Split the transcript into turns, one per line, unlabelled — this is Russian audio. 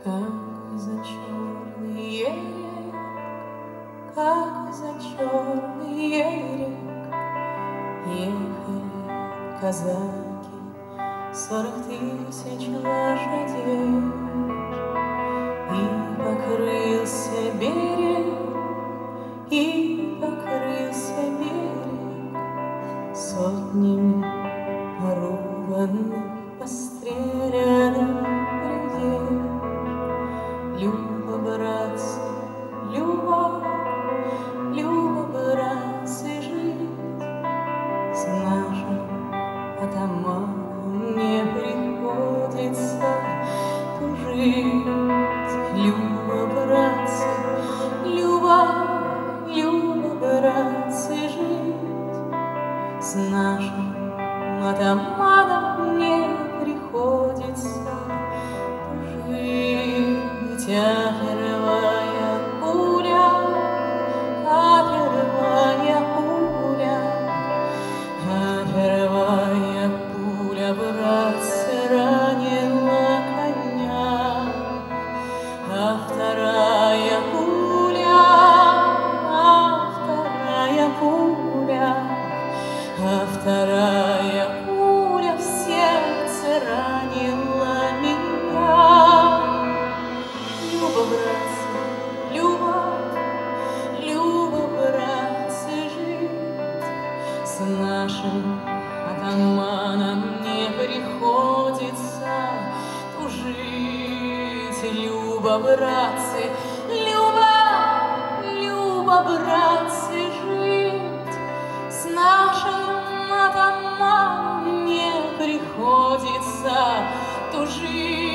Как за черный рек, как за черный рек ехали казаки, 40 000 лошадей, и покрылся берег, и покрылся берег сотнями порубанных, постреляных людей. Люба, братцы, Люба, Люба, братцы, жить с нашим атаманом не приходится тужить. Люба, братцы, Люба, Люба, братцы, жить с нашим атаманом не приходится тужить. А первая пуля, а первая пуля, а первая пуля, братцы, ранила коня, а вторая пуля, а вторая пуля, а вторая пуля в сердце ранила меня. Люба, братцы, Люба, Люба, братцы, жить с нашим атаманом не приходится тужить. Люба, братцы, Люба, Люба, братцы, жить с нашим атаманом не приходится тужить.